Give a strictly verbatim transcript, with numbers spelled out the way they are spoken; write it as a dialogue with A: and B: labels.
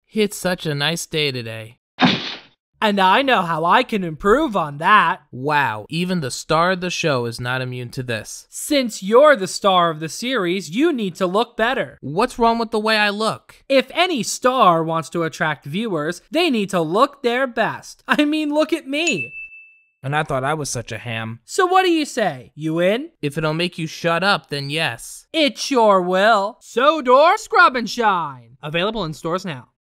A: It's such a nice day today.
B: And I know how I can improve on that.
A: Wow, even the star of the show is not immune to this.
B: Since you're the star of the series, you need to look better.
A: What's wrong with the way I look?
B: If any star wants to attract viewers, they need to look their best. I mean, look at me.
A: And I thought I was such a ham.
B: So what do you say? You in?
A: If it'll make you shut up, then yes.
B: It sure will. Sodor Scrub and Shine. Available in stores now.